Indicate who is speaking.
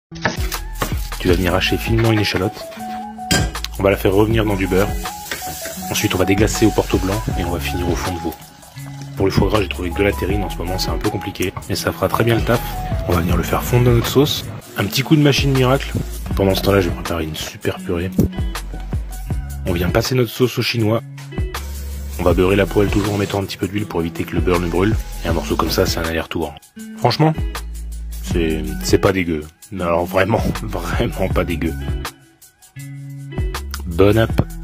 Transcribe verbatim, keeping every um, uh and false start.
Speaker 1: Tu vas venir hacher finement une échalote. On va la faire revenir dans du beurre. Ensuite, on va déglacer au porto blanc et on va finir au fond de veau. Pour le foie gras, j'ai trouvé que de la terrine. En ce moment, c'est un peu compliqué, mais ça fera très bien le taf. On va venir le faire fondre dans notre sauce. Un petit coup de machine miracle. Pendant ce temps-là, je vais préparer une super purée. On vient passer notre sauce au chinois. On va beurrer la poêle toujours en mettant un petit peu d'huile pour éviter que le beurre ne brûle. Et un morceau comme ça, c'est un aller-retour. Franchement, c'est c'est pas dégueu. Mais alors vraiment, vraiment pas dégueu. Bon app.